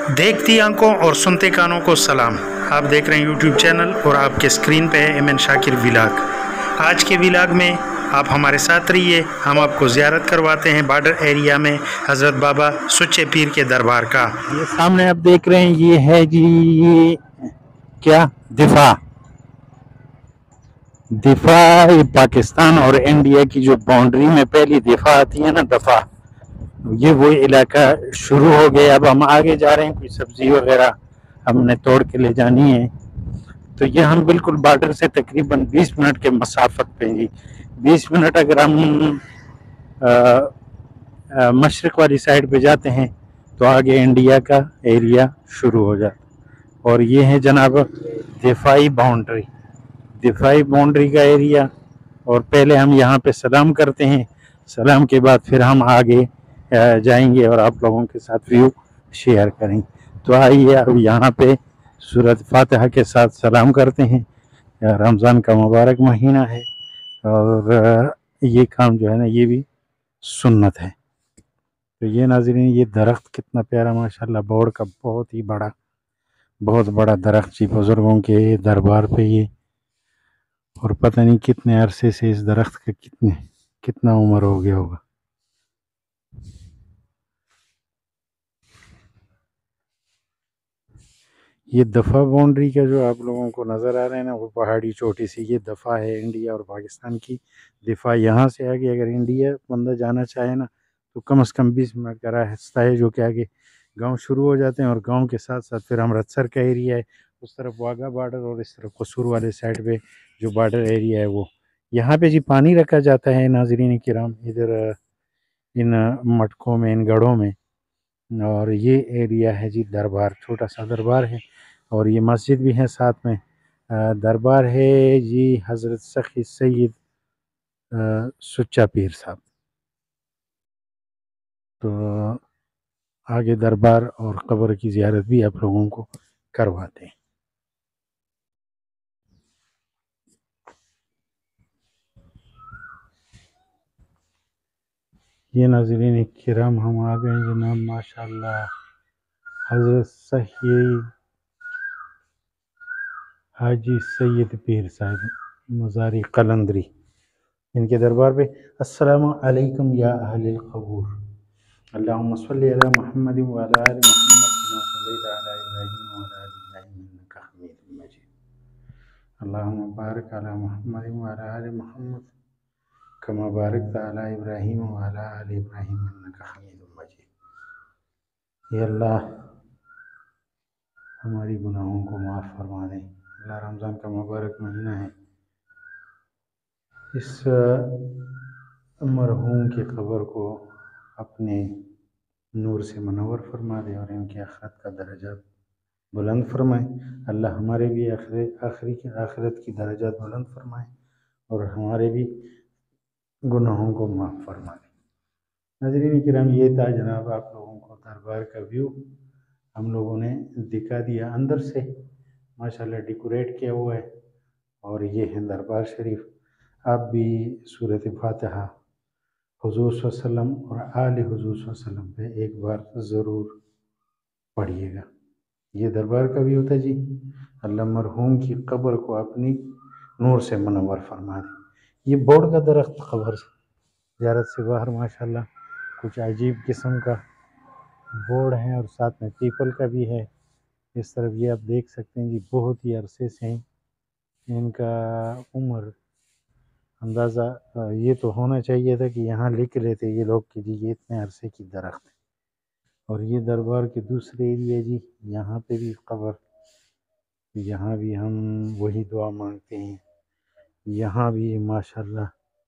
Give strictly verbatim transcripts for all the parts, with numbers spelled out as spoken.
دیکھتی آنکھوں اور سنتے کانوں کو سلام. آپ دیکھ رہے ہیں یوٹیوب چینل اور آپ کے اسکرین پہ ہے ایمن شاکر ولاگ. آج کے ولاگ میں آپ ہمارے ساتھ رہیے. ہم آپ کو زیارت کرواتے ہیں بارڈر ایریا میں حضرت بابا سچے پیر کے دربار کا. یہ سامنے آپ دیکھ رہے ہیں یہ ہے جی یہ کیا دفاع دفاع پاکستان اور انڈیا کی جو باؤنڈری میں پہلی دفاع آتی ہے نا دفاع، یہ وہ علاقہ شروع ہو گیا. اب ہم آگے جا رہے ہیں، کوئی سبزی وغیرہ ہم نے توڑ کے لے جانی ہے. تو یہ ہم بالکل بارڈر سے تقریباً بیس منٹ کے مسافت پہ جی بیس منٹ اگر ہم آ, آ, مشرق والی سائڈ پہ جاتے ہیں تو آگے انڈیا کا ایریا شروع ہو جاتا. اور یہ ہے جناب دفاعی باؤنڈری دفاعی باؤنڈری کا ایریا. اور پہلے ہم یہاں پہ سلام کرتے ہیں، سلام کے بعد پھر ہم آگے جائیں گے اور آپ لوگوں کے ساتھ ویو شیئر کریں گے. تو آئیے اب یہاں پہ سورۃ فاتحہ کے ساتھ سلام کرتے ہیں. رمضان کا مبارک مہینہ ہے اور یہ کام جو ہے نا یہ بھی سنت ہے. تو یہ ناظرین یہ درخت کتنا پیارا ماشاءاللہ، بوڑ کا بہت ہی بڑا بہت بڑا درخت جی بزرگوں کے دربار پہ یہ. اور پتہ نہیں کتنے عرصے سے اس درخت کا کتنے کتنا عمر ہو گیا ہوگا. یہ دفاع باؤنڈری کا جو آپ لوگوں کو نظر آ رہا ہے نا وہ پہاڑی چوٹی سی یہ دفاع ہے انڈیا اور پاکستان کی. دفاع یہاں سے آگے اگر انڈیا بندہ جانا چاہے نا تو کم از کم بیس منٹ کا راستہ ہے، جو کہ آگے گاؤں شروع ہو جاتے ہیں اور گاؤں کے ساتھ ساتھ پھر امرتسر کا ایریا ہے، اس طرف واگا بارڈر اور اس طرف قصور والے سائڈ پہ جو بارڈر ایریا ہے وہ. یہاں پہ جی پانی رکھا جاتا ہے ناظرین کرام ادھر ان مٹکوں میں، ان گڑھوں میں. اور یہ ایریا ہے جی دربار، چھوٹا سا دربار ہے اور یہ مسجد بھی ہے ساتھ میں. دربار ہے جی حضرت سخی سید سچا پیر صاحب. تو آگے دربار اور قبر کی زیارت بھی آپ لوگوں کو کرواتے ہیں. یہ ناظرین کرام ہم آ گئے جناب ماشاءاللہ حضرت سخی حاجی سید پیر صاحب مزاری قلندری ان کے دربار پہ. السلام علیکم یا اہل القبور، اللہم صلی علی محمد وعلی آل محمد کما صلیت علی ابراہیم وعلی آل ابراہیم انک حمید مجید. اللہم بارک علی محمد وعلی آل محمد کما بارکت علی ابراہیم وعلی آل ابراہیم انک حمید مجید. یا اللہ ہماری گناہوں کو معاف فرما دیں. اللہ رمضان کا مبارک مہینہ ہے، اس مرحوم کی قبر کو اپنے نور سے منور فرما دے اور ان کی آخرت کا درجات بلند فرمائے. اللہ ہمارے بھی آخری کی آخرت کی درجات بلند فرمائے اور ہمارے بھی گناہوں کو معاف فرما دے. ناظرین کرام یہ تھا جناب آپ لوگوں کو دربار کا ویو ہم لوگوں نے دکھا دیا. اندر سے ماشاءاللہ ڈیکوریٹ کیا ہوا ہے اور یہ ہے دربار شریف. آپ بھی سورۃ فاتحہ حضور صلی اللہ علیہ وسلم اور آل حضور صلی اللہ علیہ وسلم پہ ایک بار ضرور پڑھیے گا. یہ دربار کا ویو تھا جی. اللہ مرحوم کی قبر کو اپنی نور سے منور فرما دے. یہ بوڑ کا درخت قبر زیارت سے باہر ماشاءاللہ کچھ عجیب قسم کا بوڑ ہے اور ساتھ میں پیپل کا بھی ہے. اس طرف یہ آپ دیکھ سکتے ہیں جی بہت ہی عرصے سے ان کا عمر اندازہ یہ تو ہونا چاہیے تھا کہ یہاں لکھ لیتے یہ لوگ کہ جی یہ اتنے عرصے کی درخت ہے. اور یہ دربار کے دوسرے ایریا جی یہاں پہ بھی قبر، یہاں بھی ہم وہی دعا مانگتے ہیں. یہاں بھی ماشاءاللہ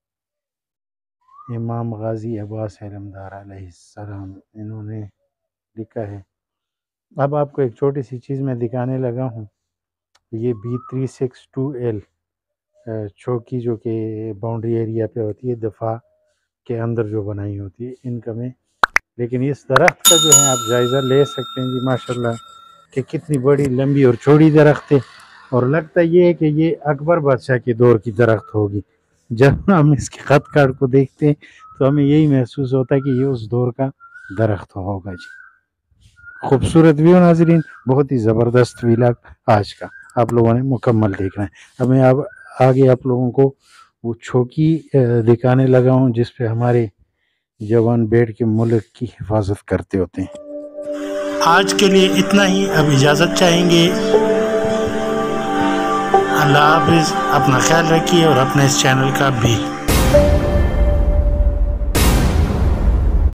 امام غازی عباس علمدار علیہ السلام انہوں نے لکھا ہے. اب آپ کو ایک چھوٹی سی چیز میں دکھانے لگا ہوں. یہ B three six two L چوکی جو کہ باؤنڈری ایریا پہ ہوتی ہے دفاع کے اندر جو بنائی ہوتی ہے ان کا میں. لیکن اس درخت کا جو ہے آپ جائزہ لے سکتے ہیں جی ماشاءاللہ کہ کتنی بڑی لمبی اور چوڑی درخت ہے. اور لگتا یہ ہے کہ یہ اکبر بادشاہ کے دور کی درخت ہوگی. جب ہم اس کے خط کارڈ کو دیکھتے ہیں تو ہمیں یہی محسوس ہوتا ہے کہ یہ اس دور کا درخت ہوگا جی. खूबसूरत व्यू नाजरीन, बहुत ही ज़बरदस्त व्लॉग आज का आप लोगों ने मुकम्मल देखना है। अब मैं अब आगे आप लोगों को वो चौकी दिखाने लगा हूँ जिस पे हमारे जवान बैठ के मुल्क की हिफाजत करते होते हैं। आज के लिए इतना ही, अब इजाज़त चाहेंगे। अल्लाह हाफिज़, अपना ख्याल रखिए और अपने इस चैनल का भी।